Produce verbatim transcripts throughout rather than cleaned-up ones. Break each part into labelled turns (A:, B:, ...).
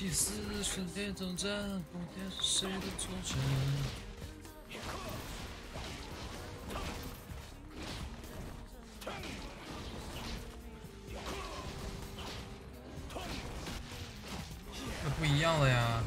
A: 祭司神殿征战，宫殿是谁的作证？这不一样了呀！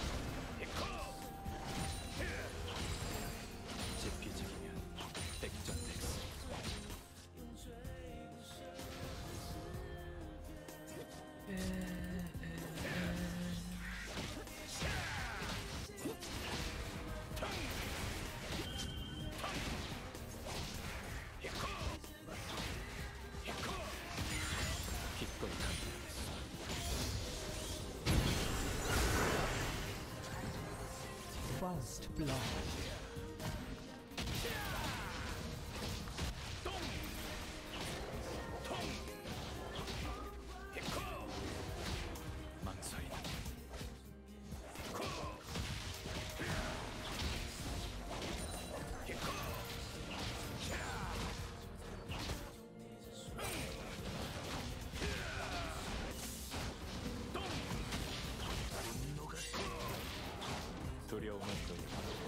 B: First blood. 두려움은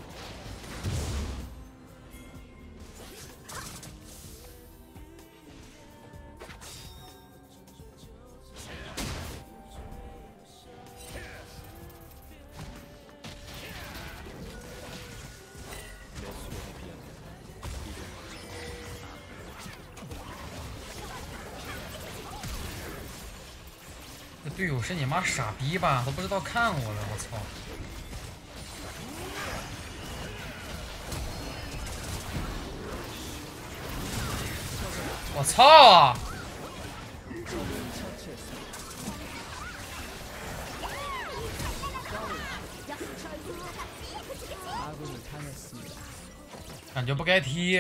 A: 这队友是你妈傻逼吧？都不知道看我了，我操！我操！感觉不该踢。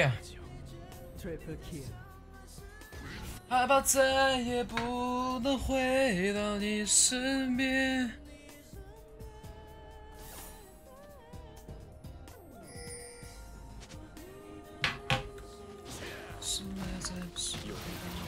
A: 害怕再也不能回到你身边。是埋在手里。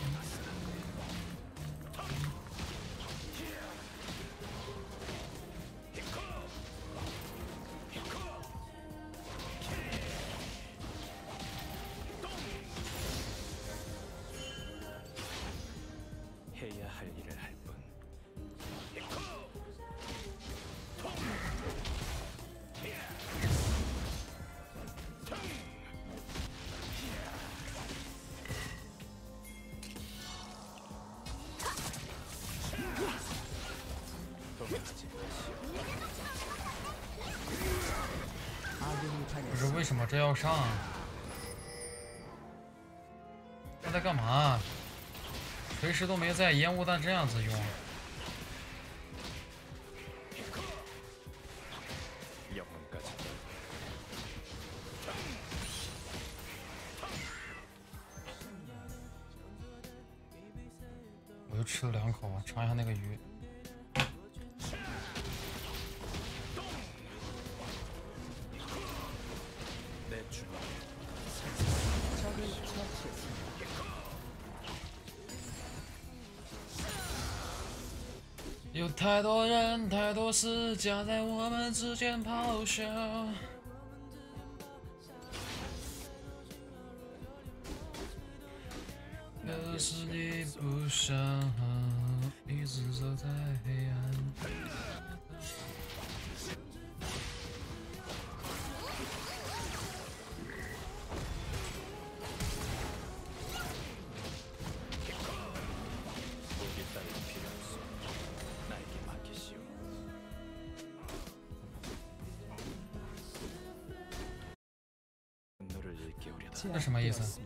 A: 不是为什么这要上？他在干嘛？随时都没在，烟雾弹这样子用。我就吃了两口啊，尝一下那个鱼。有太多人，太多事夹在我们之间咆哮。可是你不想一直走在黑暗。这什么意思？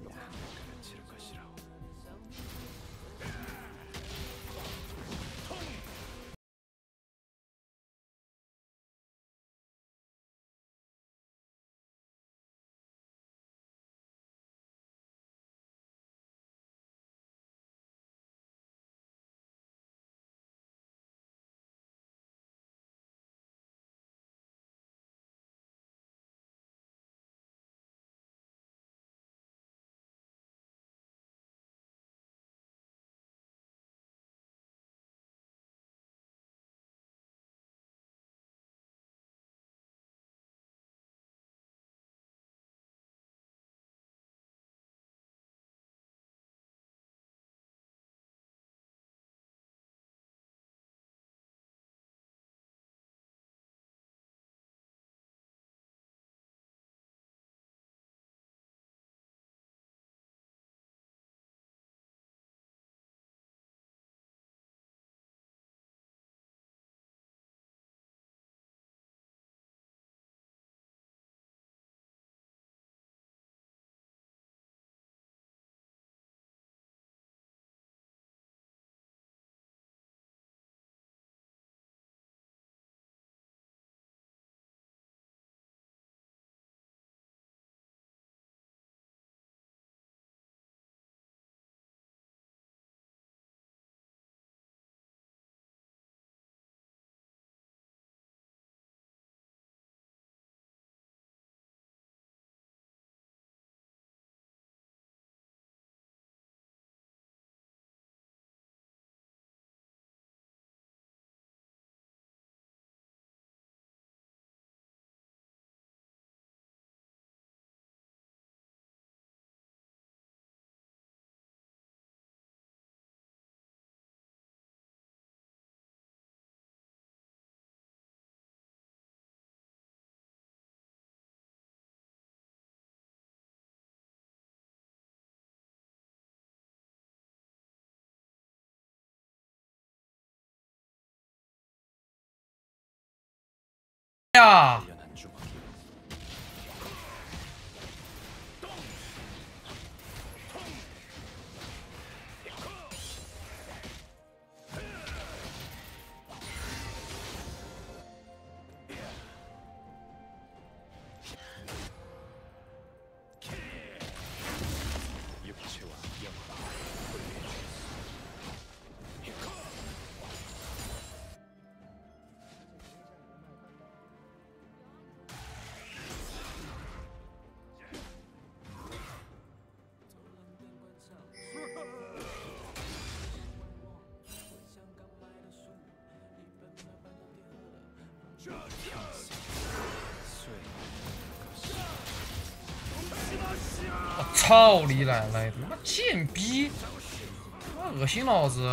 A: 呀！
B: 단련한 주먹이요. 육체와 영혼. 수행.
A: 我操你奶奶的！他妈贱逼！他妈恶心老子！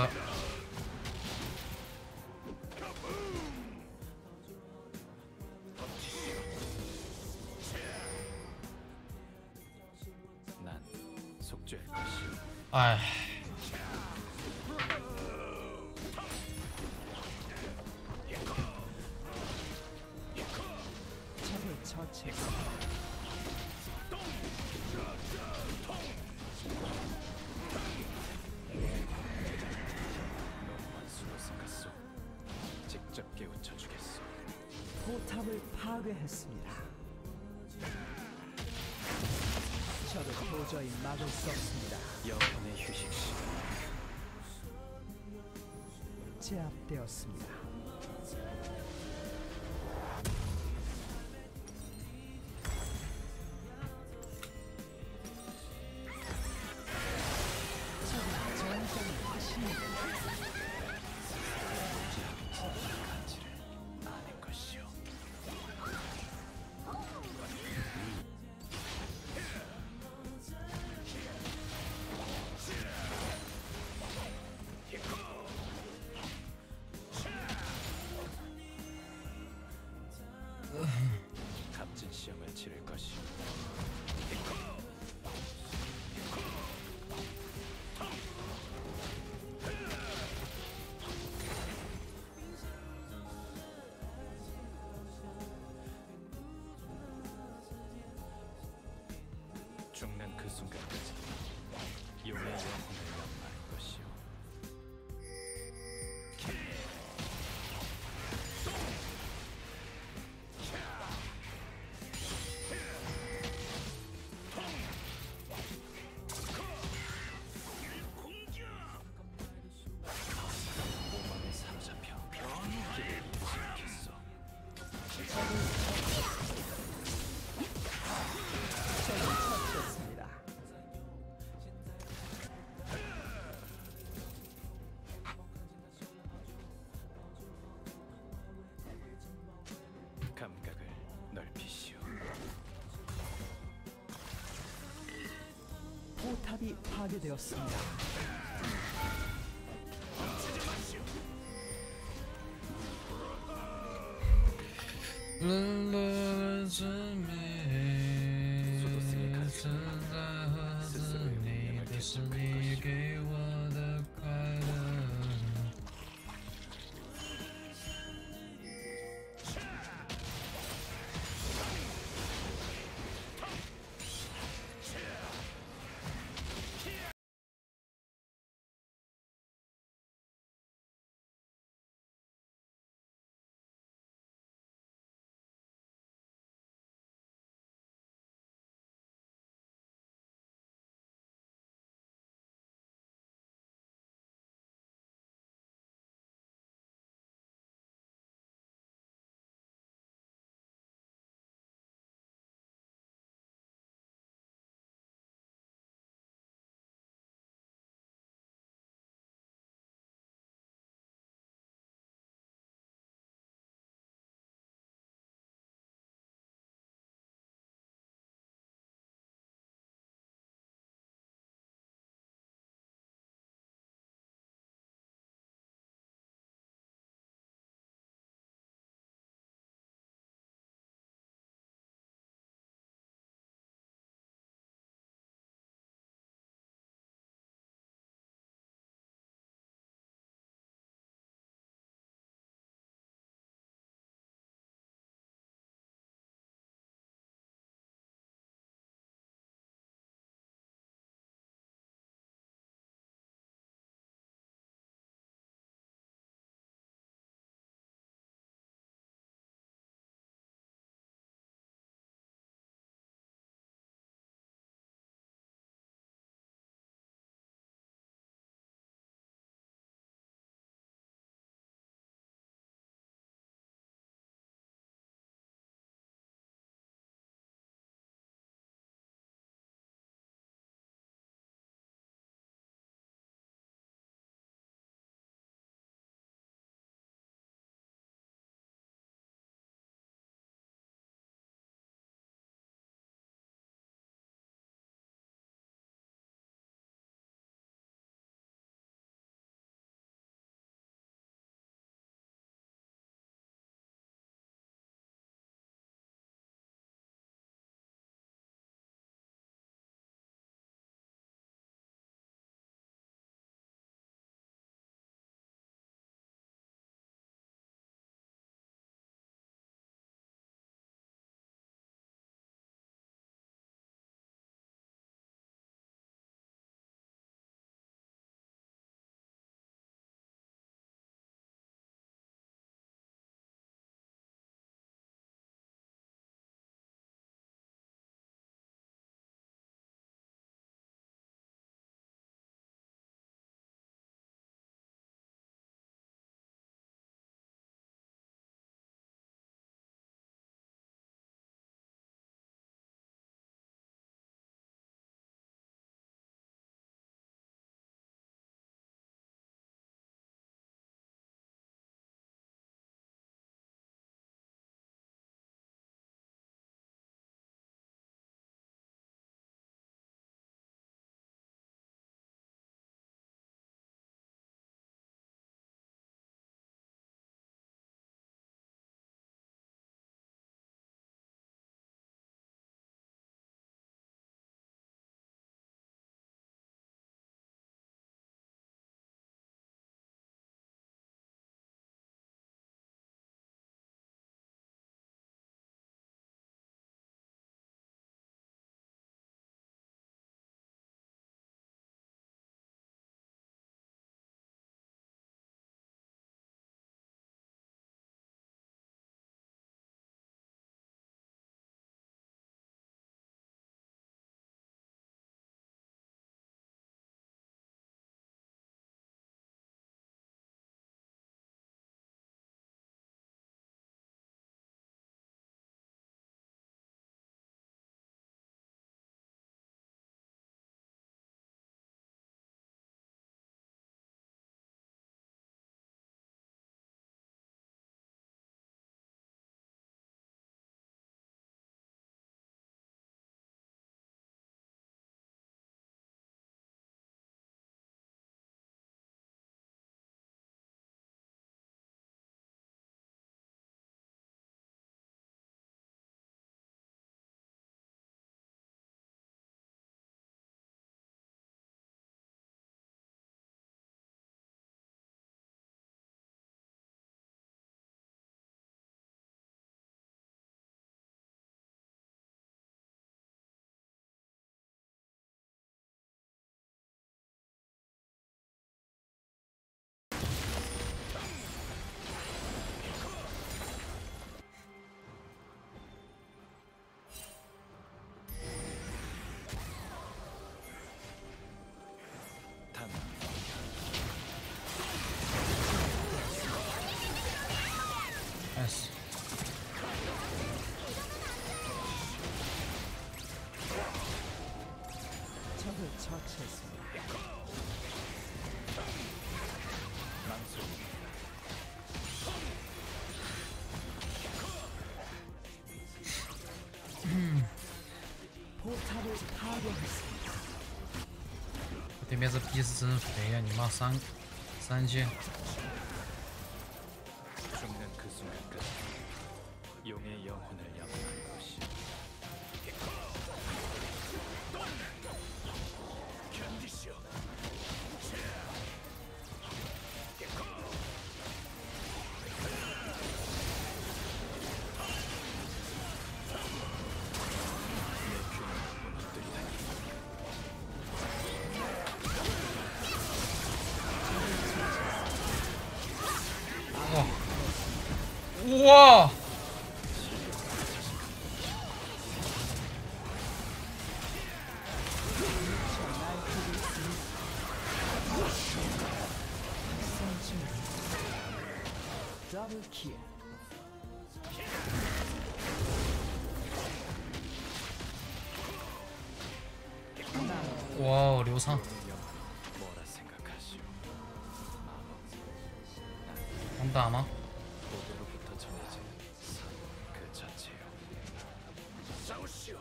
B: 난 속죄할 것이요.
A: 哎，
B: 적을 처치. 원수로 생각소. 직접 깨우쳐 주겠소.
C: 포탑을 파괴했습니다. 적을 도저히 막을 수 없습니다.
B: 영혼의 휴식 시간.
C: 제압되었습니다. 적은 전장의 화신입니다.
B: 간지를 아는 것이요. 값진 시험을 치를 것이요. 죽는 그 순간까지 용의 영혼을 연마할 것이요. 오만에 사로잡혀 길을 잃지 않겠소.
C: 적을 처치했습니다.
B: 감각을 넓히시오.
C: 포탑이 파괴되었습니다.
A: 沦落的真美，存在盒子里的是你给我的快乐。 나이스.
C: 적을 처치했습니다. 포탑을 파괴했습니다.
A: 对面这逼是真肥呀！你妈三三阶，
B: 죽는 그 순간까지 용의 영혼을 양보하는 것이 견디시오.
A: 우와!
C: 더블 킬.
A: 와우, 流畅
B: 뭐라 생각하시오?
A: 能打吗？
B: 고대로부터 정해진 산 그 자체요. 싸우시오.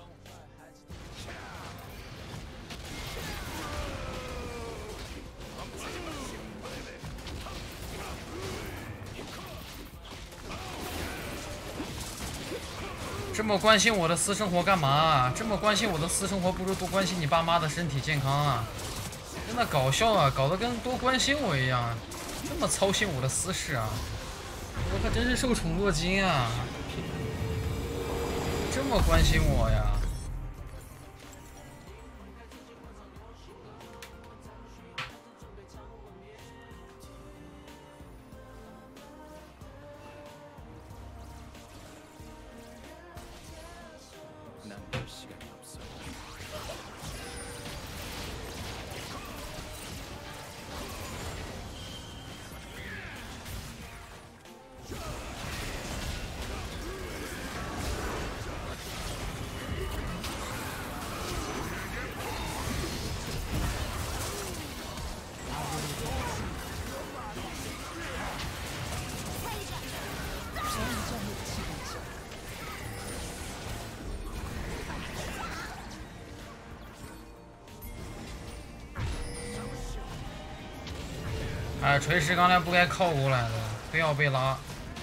A: 这么关心我的私生活干嘛？这么关心我的私生活，不如多关心你爸妈的身体健康啊！真的搞笑啊，搞得跟多关心我一样，这么操心我的私事啊！我可真是受宠若惊啊！这么关心我呀！
B: 난 볼 시간이 없어.
C: 전장의 지배자.
A: 哎，锤石刚才不该靠过来的，非要被拉。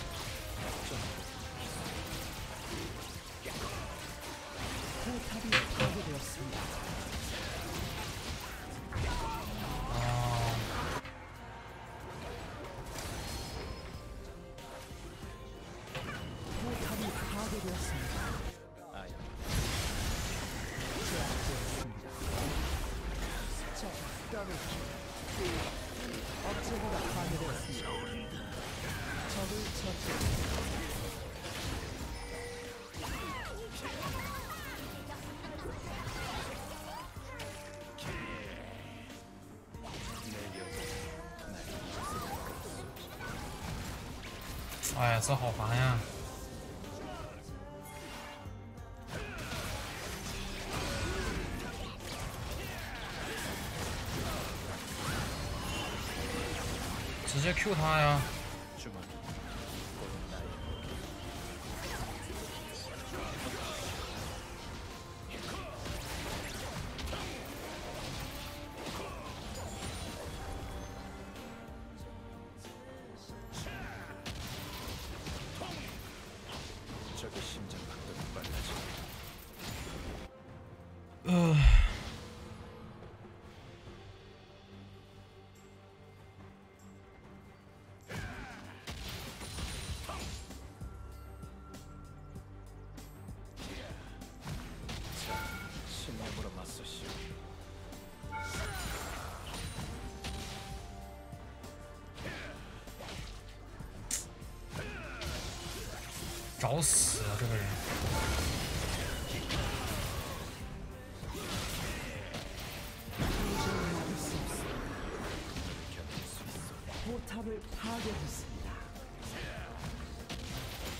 C: 포탑이 파괴되었습니다.
A: 아,
C: 포탑이 파괴되었습니다.
B: 아야.
C: 제압되었습니다. 적 더블 킬. 업체가 파괴되었습니다. 적을 처치했습니다.
B: 내 영혼 날 잊었을 것이오.
A: 哎呀，这好烦呀！直接 Q 他呀！
B: 주머니 곧 나의 무기. 적의 심장 박동이 빨라져.
A: 呃，
B: 신념으로 맞서시오.
A: 找死啊！这个人。
C: 포탑을 파괴했습니다.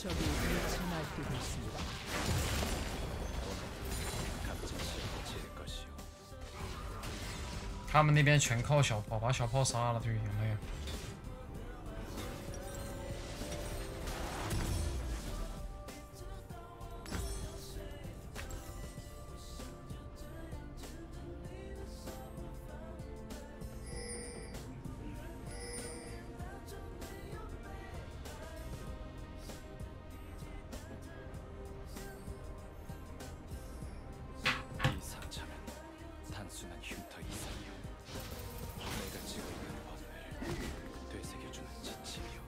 C: 적이 빛을 날뛰고 있습니다.
B: 값진 시를 지을 것이오.
A: 他们那边全靠小炮，把小炮杀了就赢了呀。
B: 이 상처는 단순한 흉터 이상이오. 내가 지고 있는 법을 되새겨주는 지침이오.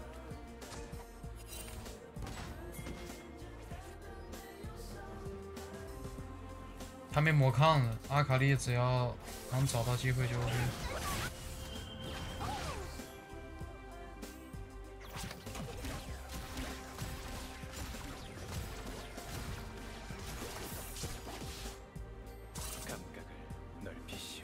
A: 他没魔抗了，阿卡丽只要能找到机会就 OK。
B: 감각을 넓히시오.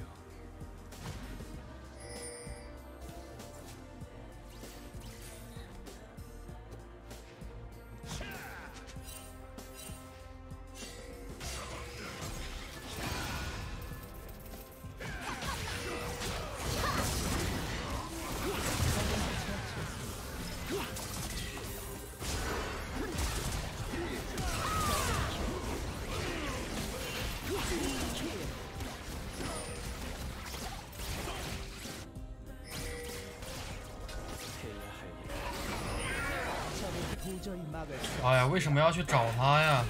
B: 해야 할 일.
C: 적을 도저히 막을 수
A: 哎呀，为什么要去找他呀？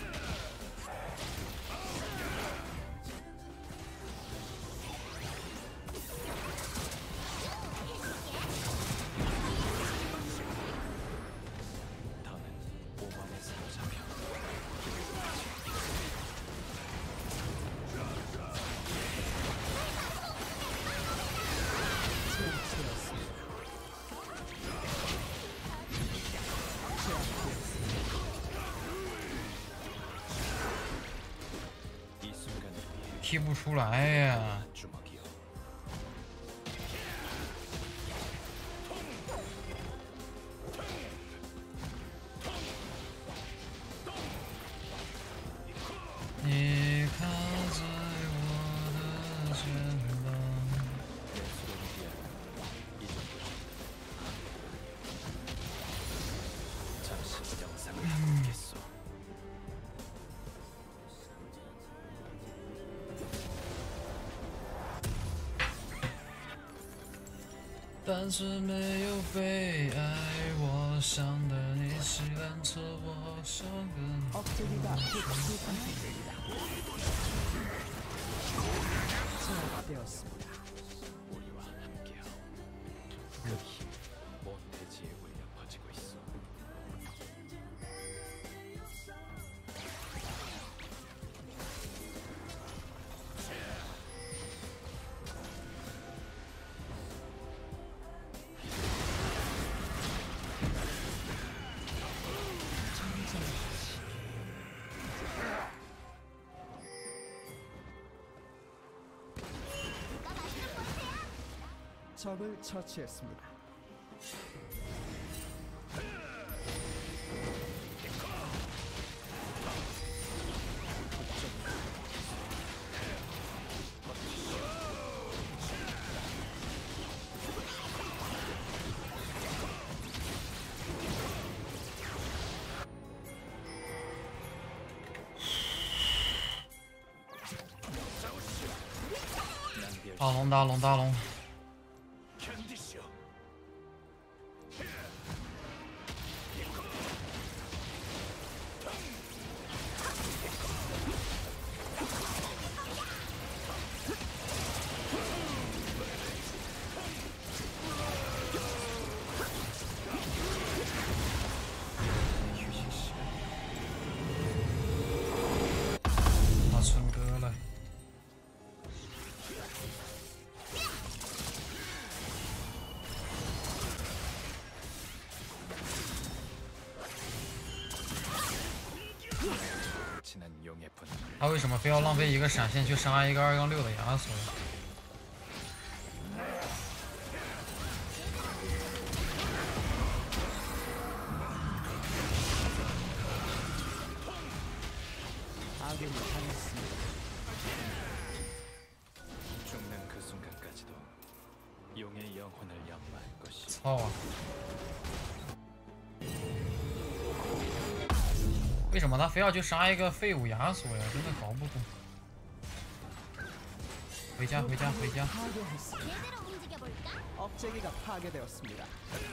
B: 더는 오만에 사로잡혀.
C: 제압되었습니다. 제압되었습니다.
B: 이 순간을 위해
A: 踢不出来呀！
B: 한 주먹이오.
A: 네 你靠在我的肩膀。
B: 내 수련을 위하여 이 정도쯤. 잠시 영상을 보겠소.
A: 但是没有被爱，我想的你是烂车，我想跟
C: 억제기가 곧 완성됩니다. 제압되었습니다.
B: 우리와 함께하오. 그 힘, 먼 대지에 울려 퍼지고 있어.
C: 적을 처치했습니다.
B: 낭비할
A: 大龙大龙大龙，
B: 견디시오. 휴식 시간.
A: 把春哥了。
B: 지난 용의 분노를
A: 他为什么非要浪费一个闪现去杀一个二杠六的亚索？
B: 내 영혼을 연마할 것이.
A: 操啊！为什么他非要去杀一个废物亚索呀？真的搞不懂。回家，回家，回家！
C: 파괴했습니다. 억제기가 파괴되었습니다.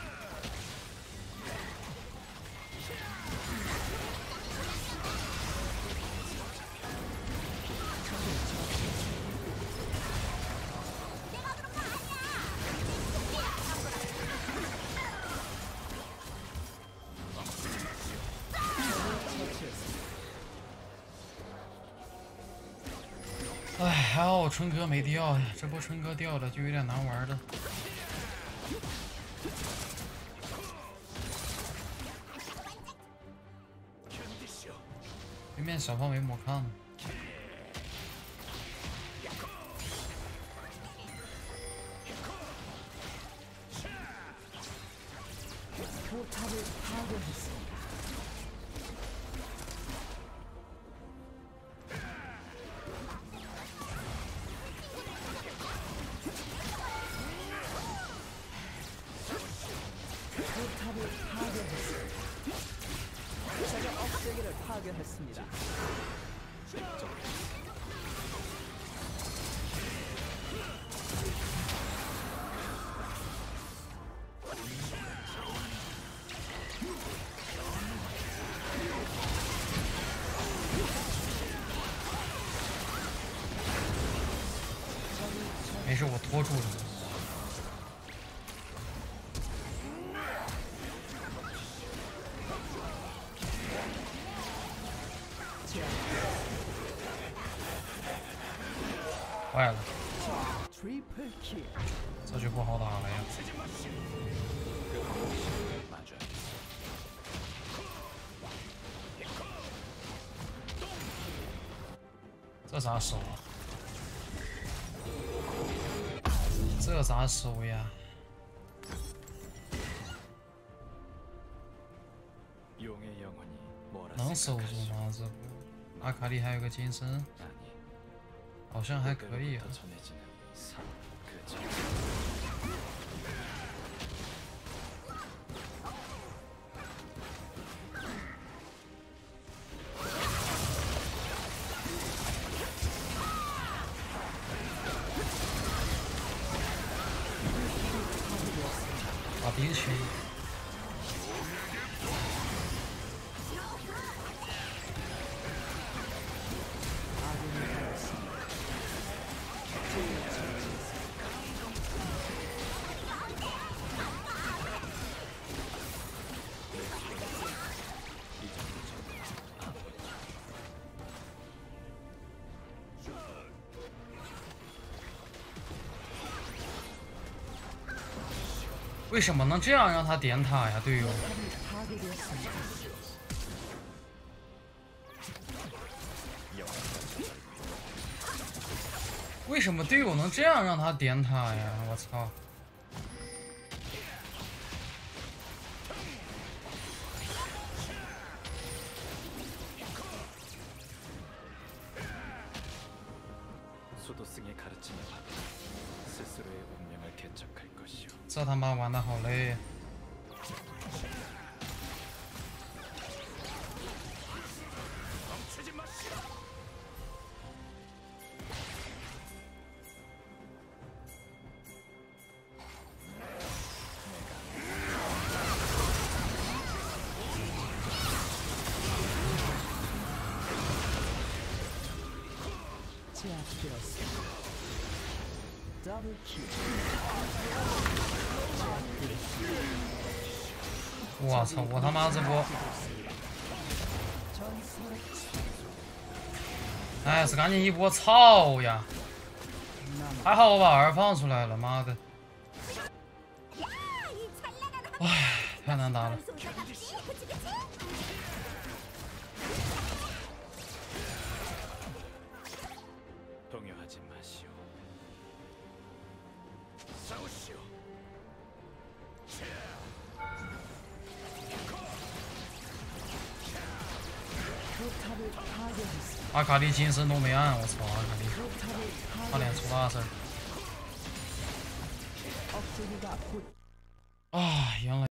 C: 처치했습니다.
A: 哎，还好我春哥没掉呀，这波春哥掉了就有点难玩了。对面小炮没抹抗。
C: 포탑을 파괴했습니다. 포탑을 파괴했습니다. 제가 억제기를 파괴했습니다.
A: 아, 没事，我拖住了。 坏了，
C: 트리플 킬.
A: 这就不好打了呀。
B: 맞아.
A: 这咋守啊？这咋守呀？
B: 용의 영혼이 뭐라
A: 能守住
B: 생각하시오?
A: 吗？这不，阿卡丽还有个金身，
B: 아니,
A: 好像还可以啊。
B: 그때로부터 전해지는 삶, 그 정.
A: 把兵群。 为什么能这样让他点塔呀，队友？
C: 파괴되었습니다.
A: 为什么队友能这样让他点塔呀？我操！
B: 수도승의 가르침을 받아 스스로의 운명을 개척할 것이오.
A: 这他妈玩的好累呀！
C: 제압되었습니다. 더블 킬.
A: 我操！我他妈这波，
C: 전설의
A: 哎，是赶紧一波操呀！还好我把儿放出来了，妈的！唉，太难打了。
B: 동요하지 마시오. 싸우시오.
C: 포탑을 파괴했습니다.
A: 阿卡丽金身都没按，我操！阿卡丽，
C: 포탑을
A: 差点出大事儿。
C: 파괴 억제기가 곧
A: 아，赢了。